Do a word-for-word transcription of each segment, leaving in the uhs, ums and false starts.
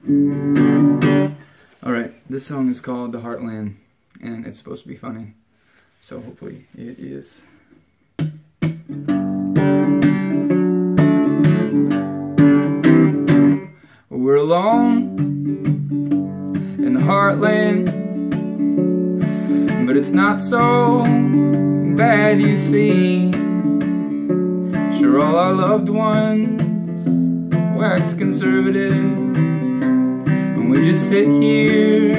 Alright, this song is called The Heartland, and it's supposed to be funny, so hopefully it is. We're alone in the heartland, but it's not so bad, you see. Sure, all our loved ones wax conservative, and we just sit here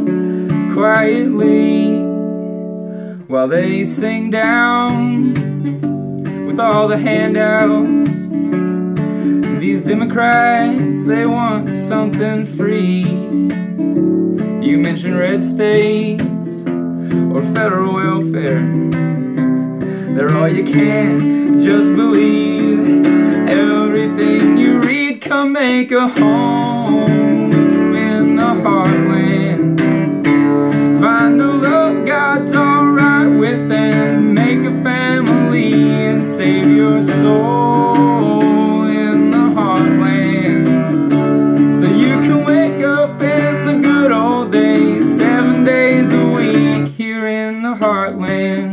quietly while they sing down with all the handouts. These Democrats, they want something free. You mention red states or federal welfare, they're all you can just believe. Everything you read, come make a home in the heartland. Find a love God's alright with, and make a family and save your soul in the heartland. So you can wake up in the good old days, seven days a week here in the heartland.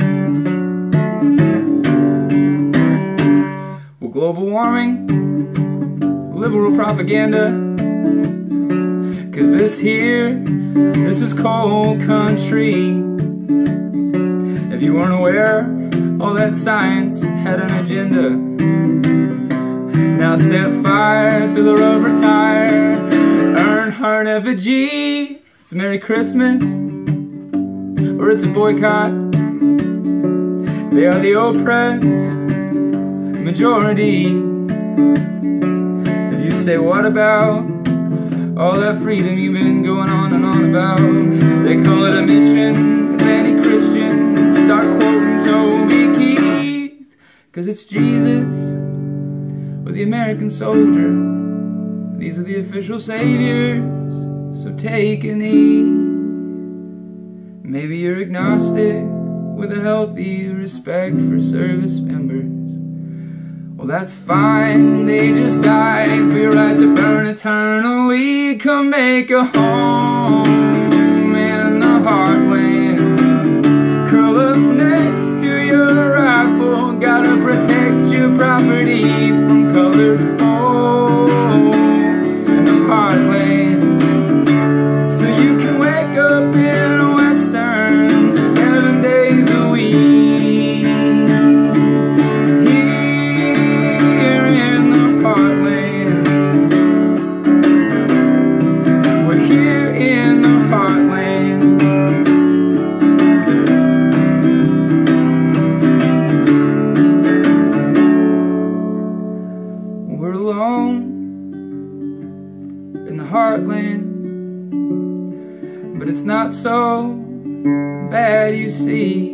Well, global warming, liberal propaganda, 'cause this here, this is cold country. If you weren't aware, all that science had an agenda. Now set fire to the rubber-tire-Earnhardt-effigy. It's Merry Christmas, or it's a boycott. They are the oppressed majority. If you say, what about all that freedom you've been going on and on about? They call it a mission, it's anti-Christian. Start quoting Toby Keith, 'cause it's Jesus or the American soldier. These are the official saviors, so take a knee. Maybe you're agnostic with a healthy respect for service members. Well, that's fine, they just died for your right to burn eternally. Come make a home in the heartland. Curl up next to your rifle, gotta protect your property from colored foes in the heartland. So you can wake up in a western seven days a week. We're alone in the heartland, but it's not so bad, you see.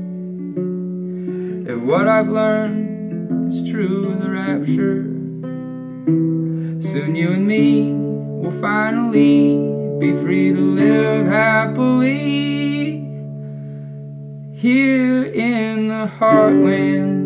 If what I've learned is true in the rapture, soon you and me will finally be free to live happily here in the heartland.